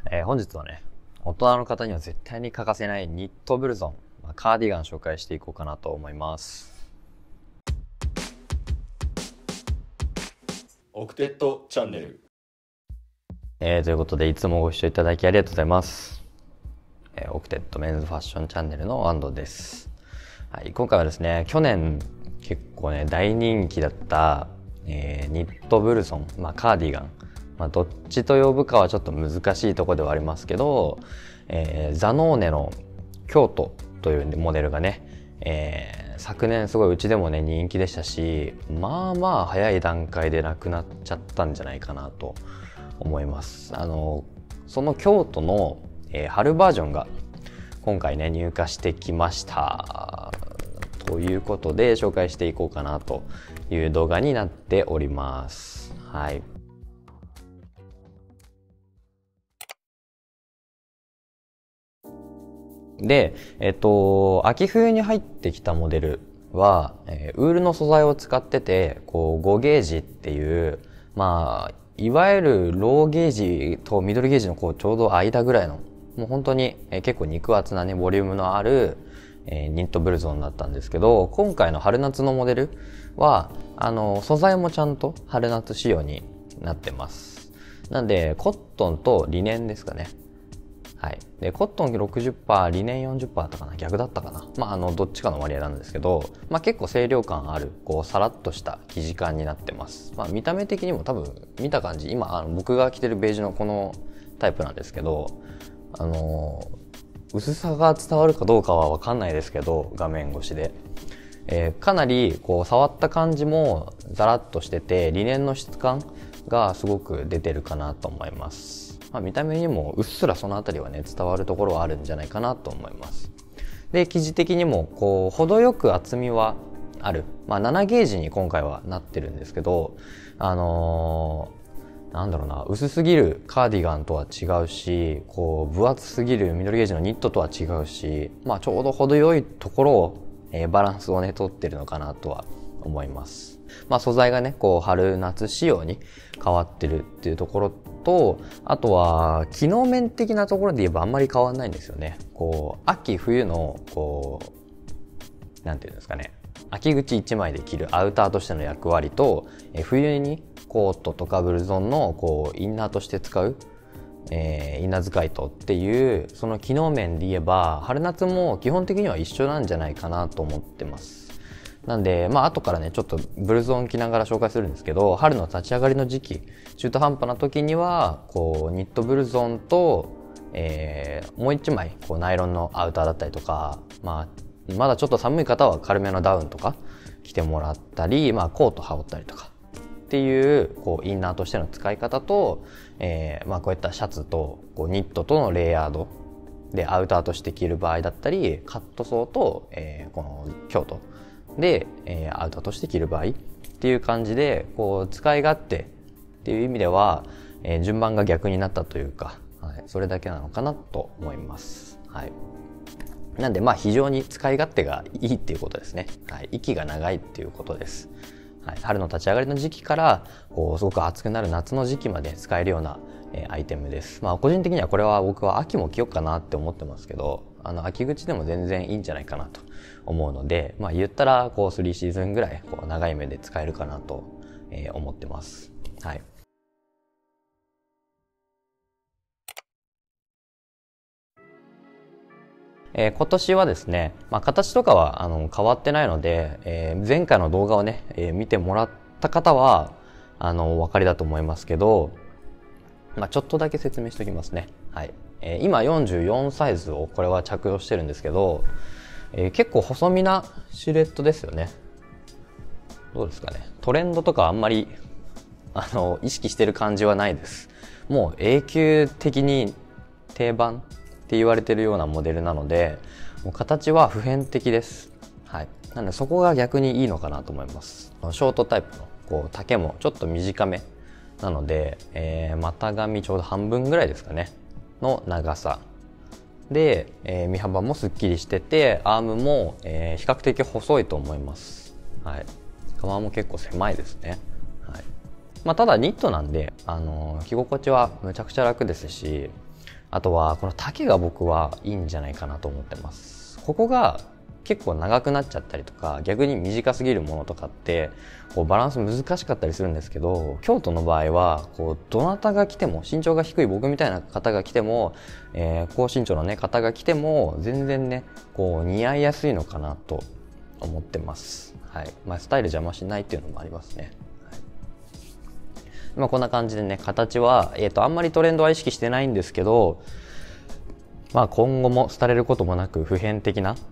本日はね、大人の方には絶対に欠かせないニットブルゾン、カーディガン紹介していこうかなと思います。 オクテットチャンネル。 ということで、いつもご視聴いただきありがとうございます。オクテットメンズファッションチャンネルの安藤です。はい、今回はですね、去年結構ね、大人気だった、ニットブルゾン、カーディガン、どっちと呼ぶかはちょっと難しいところではありますけど、ザノーネの京都というモデルがね、昨年すごいうちでもね人気でしたし、早い段階でなくなっちゃったんじゃないかなと思います。その京都の、春バージョンが今回ね入荷してきましたということで紹介していこうかなという動画になっております。はい。で、秋冬に入ってきたモデルは、ウールの素材を使ってて、5ゲージっていう、いわゆるローゲージとミドルゲージのちょうど間ぐらいの、もう本当に、結構肉厚なね、ボリュームのある、ニットブルゾンだったんですけど、今回の春夏のモデルは、素材もちゃんと春夏仕様になってます。なんで、コットンとリネンですかね。はい、でコットン 60%、リネン 40% だったかな、逆だったかな、どっちかの割合なんですけど、結構清涼感あるさらっとした生地感になってます。見た目的にも多分見た感じ、今僕が着てるベージュのこのタイプなんですけど、薄さが伝わるかどうかは分かんないですけど、画面越しで、かなり触った感じもザラッとしてて、リネンの質感がすごく出てるかなと思います。見た目にもうっすらそのあたりはね伝わるところはあるんじゃないかなと思います。で、生地的にも程よく厚みはある、7ゲージに今回はなってるんですけど、なんだろうな、薄すぎるカーディガンとは違うし、分厚すぎるミドルゲージのニットとは違うし、ちょうど程よいところを、バランスをね取ってるのかなとは思います。素材がね春夏仕様に変わってるっていうところと、あとは機能面的なところで言えばあんまり変わんないんですよね。秋冬のなんていうんですかね、秋口1枚で着るアウターとしての役割と、冬にコートとかブルゾンのインナーとして使う、インナー使いとっていうその機能面で言えば春夏も基本的には一緒なんじゃないかなと思ってます。なんで後からねちょっとブルゾン着ながら紹介するんですけど、春の立ち上がりの時期、中途半端な時にはニットブルゾンと、もう一枚ナイロンのアウターだったりとか、まだちょっと寒い方は軽めのダウンとか着てもらったり、コート羽織ったりとかっていうインナーとしての使い方と、こういったシャツとニットとのレイヤードでアウターとして着る場合だったり、カットソーと、この京都で、アウターとして着る場合っていう感じで使い勝手っていう意味では、順番が逆になったというか、それだけなのかなと思います。はい、なんで非常に使い勝手がいいっていうことですね。息が長いっていうことです。春の立ち上がりの時期からすごく暑くなる夏の時期まで使えるような、アイテムです。個人的にはこれは僕は秋も着ようかなって思ってますけど、秋口でも全然いいんじゃないかなと思うので、言ったら3シーズンぐらい長い目で使えるかなと思ってます。はい。今年はですね、形とかは変わってないので、前回の動画をね、見てもらった方はお分かりだと思いますけど、ちょっとだけ説明しておきますね。はい。今44サイズをこれは着用してるんですけど、結構細身なシルエットですよね。どうですかね。トレンドとかあんまり意識してる感じはないです。もう永久的に定番って言われてるようなモデルなので、もう形は普遍的です。はい。なのでそこが逆にいいのかなと思います。ショートタイプの丈もちょっと短めなので、股上ちょうど半分ぐらいですかねの長さで、身幅もすっきりしてて、アームも、比較的細いと思います。はい。革も結構狭いですね。はい。ただニットなんで、着心地はむちゃくちゃ楽ですし、 あとはこの丈が僕はいいんじゃないかなと思ってます。ここが結構長くなっちゃったりとか逆に短すぎるものとかってこうバランス難しかったりするんですけど、京都の場合はこうどなたが来ても、身長が低い僕みたいな方が来ても、高身長のね方が来ても全然ねこう似合いやすいのかなと思ってます。はい。スタイル邪魔しないっていうのもありますね。こんな感じでね、形は、あんまりトレンドは意識してないんですけど、今後も廃れることもなく普遍的な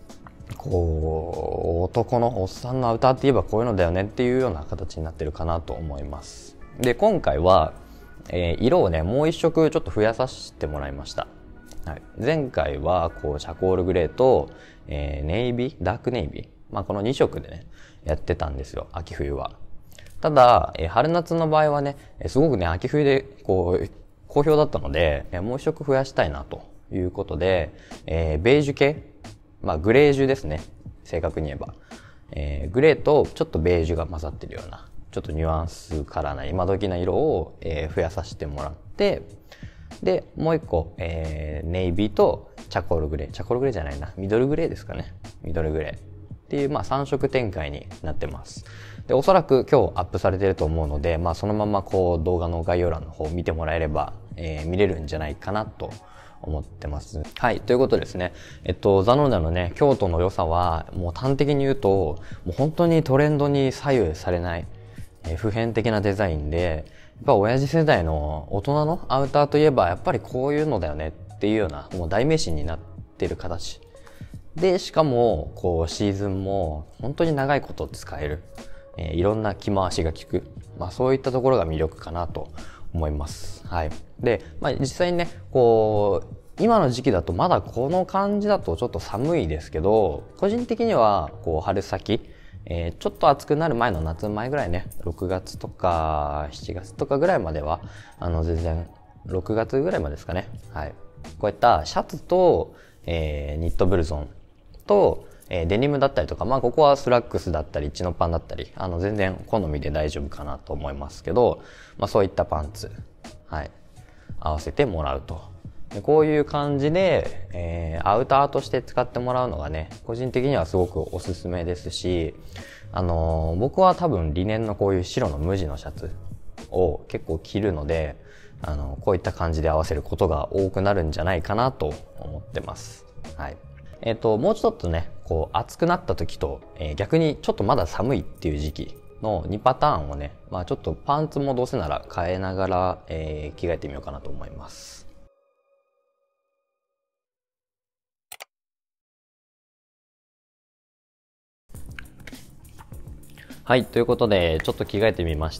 こう男のおっさんのアウターって言えばこういうのだよねっていうような形になってるかなと思います。で今回は、色をねもう一色ちょっと増やさせてもらいました。はい、前回はこうチャコールグレーと、ネイビーダークネイビー、この2色でねやってたんですよ、秋冬は。ただ、春夏の場合はねすごくね秋冬でこう好評だったのでもう一色増やしたいなということで、ベージュ系、グレージュですね、正確に言えば、グレーとちょっとベージュが混ざってるようなちょっとニュアンスカラーな今時な色を、増やさせてもらって、でもう一個、ネイビーとチャコールグレーじゃないな、ミドルグレーですかね、ミドルグレーっていう3色展開になってます。でおそらく今日アップされてると思うので、そのままこう動画の概要欄の方を見てもらえれば、見れるんじゃないかなと思ってます。はい、ということですね。ザノーネのね京都の良さはもう端的に言うともう本当にトレンドに左右されない、普遍的なデザインで、やっぱ親父世代の大人のアウターといえばやっぱりこういうのだよねっていうようなもう代名詞になっている形で、しかもこうシーズンも本当に長いこと使える、いろんな着回しが効く、そういったところが魅力かなと思います。はい。で、実際にねこう今の時期だとまだこの感じだとちょっと寒いですけど、個人的にはこう春先、ちょっと暑くなる前の夏前ぐらいね、6月とか7月とかぐらいまでは全然6月ぐらいまでですかね。はい。こういったシャツと、ニットブルゾンと、デニムだったりとか、ここはスラックスだったりチノパンだったり全然好みで大丈夫かなと思いますけど、そういったパンツ、はい、合わせてもらうと。こういう感じで、アウターとして使ってもらうのがね個人的にはすごくおすすめですし、僕は多分リネンのこういう白の無地のシャツを結構着るので、こういった感じで合わせることが多くなるんじゃないかなと思ってます。はい。もうちょっとねこう暑くなった時と、逆にちょっとまだ寒いっていう時期の2パターンをね、ちょっとパンツもどうせなら変えながら、着替えてみようかなと思います。はい、ということでちょっと着替えてみました。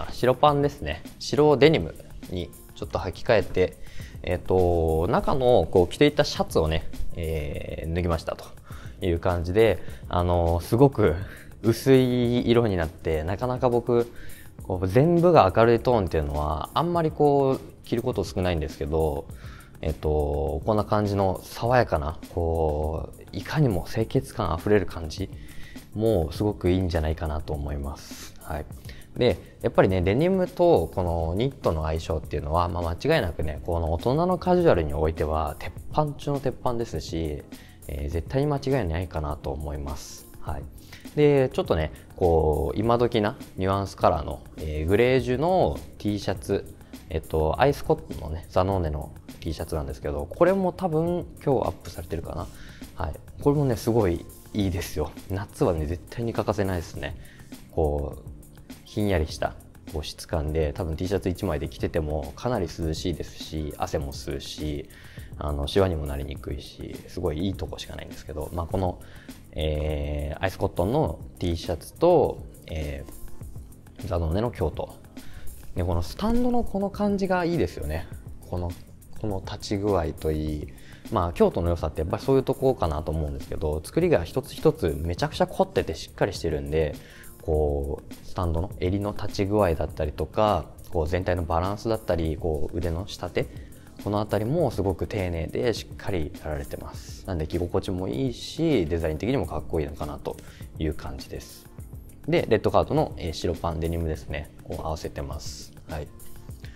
白パンですね、白デニムにちょっと履き替えて、中のこう着ていたシャツをね、脱ぎましたという感じで、すごく薄い色になって、なかなか僕こう全部が明るいトーンっていうのはあんまりこう着ること少ないんですけど、こんな感じの爽やかなこういかにも清潔感あふれる感じもうすごくいいんじゃないかなと思います。はい。でやっぱりねデニムとこのニットの相性っていうのは、間違いなくねこの大人のカジュアルにおいては鉄板中の鉄板ですし、絶対に間違いないかなと思います。はい。でちょっとねこう今時なニュアンスカラーの、グレージュの T シャツ、アイスコットンのねザノーネの T シャツなんですけど、これも多分今日アップされてるかな。はい。これもねすごいいいですよ。夏はね絶対に欠かせないですね。こうひんやりしたこう質感で、多分 T シャツ1枚で着ててもかなり涼しいですし、汗も吸うしシワにもなりにくいし、すごいいいとこしかないんですけど、この、アイスコットンの T シャツと、ザノーネの京都で、このスタンドのこの感じがいいですよね。この立ち具合といい、京都の良さってやっぱりそういうとこかなと思うんですけど、作りが一つ一つめちゃくちゃ凝っててしっかりしてるんで、こうスタンドの襟の立ち具合だったりとか、こう全体のバランスだったり、こう腕の下手、この辺りもすごく丁寧でしっかりやられてます。なんで着心地もいいし、デザイン的にもかっこいいのかなという感じです。でレッドカードの白パンデニムですねを合わせてます。はい。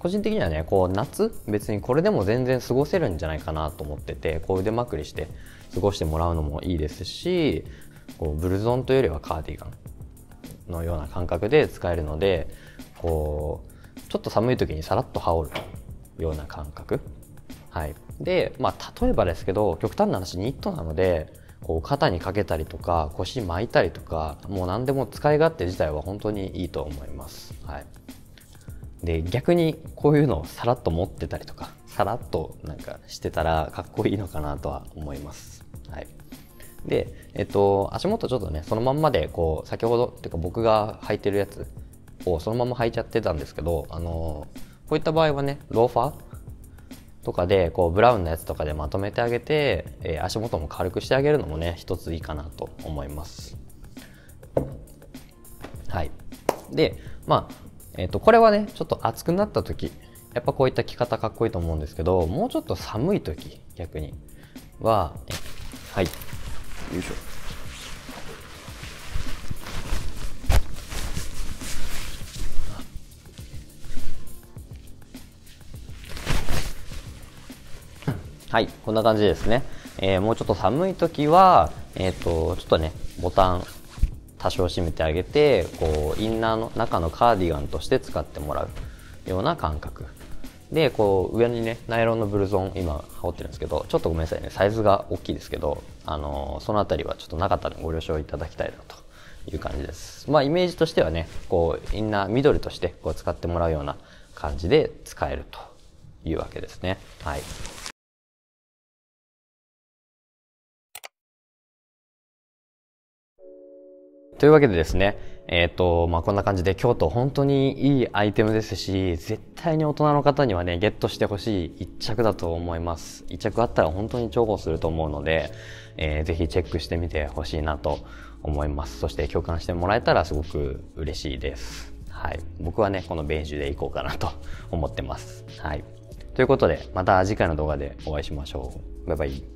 個人的にはねこう夏別にこれでも全然過ごせるんじゃないかなと思ってて、こう腕まくりして過ごしてもらうのもいいですし、こうブルゾンというよりはカーディガンのような感覚で使えるので、こうちょっと寒い時にさらっと羽織るような感覚。はい、で例えばですけど、極端な話ニットなのでこう肩にかけたりとか腰に巻いたりとか、もう何でも使い勝手自体は本当にいいと思います。はい、で逆にこういうのをさらっと持ってたりとかさらっとなんかしてたらかっこいいのかなとは思います。はい、で足元ちょっとねそのまんまでこう先ほどっていうか僕が履いてるやつをそのまま履いちゃってたんですけど、こういった場合はねローファーとかでこうブラウンのやつとかでまとめてあげて、足元も軽くしてあげるのもね一ついいかなと思います。はい、でこれはねちょっと暑くなった時やっぱこういった着方かっこいいと思うんですけど、もうちょっと寒い時逆にははい、よいしょ。はい、こんな感じですね。もうちょっと寒い時は、ちょっとねボタン多少締めてあげて、こうインナーの中のカーディガンとして使ってもらうような感覚で、こう上にねナイロンのブルゾン今羽織ってるんですけど、ちょっとごめんなさいねサイズが大きいですけど、そのあたりはちょっとなかったらご了承いただきたいなという感じです。イメージとしてはねこうインナー緑としてこう使ってもらうような感じで使えるというわけですね。はい。というわけでですね、こんな感じで京都本当にいいアイテムですし、絶対に大人の方にはねゲットしてほしい一着だと思います。一着あったら本当に重宝すると思うので、ぜひチェックしてみてほしいなと思います。そして共感してもらえたらすごく嬉しいです。はい、僕はねこのベージュでいこうかなと思ってます。はい、ということでまた次回の動画でお会いしましょう。バイバイ。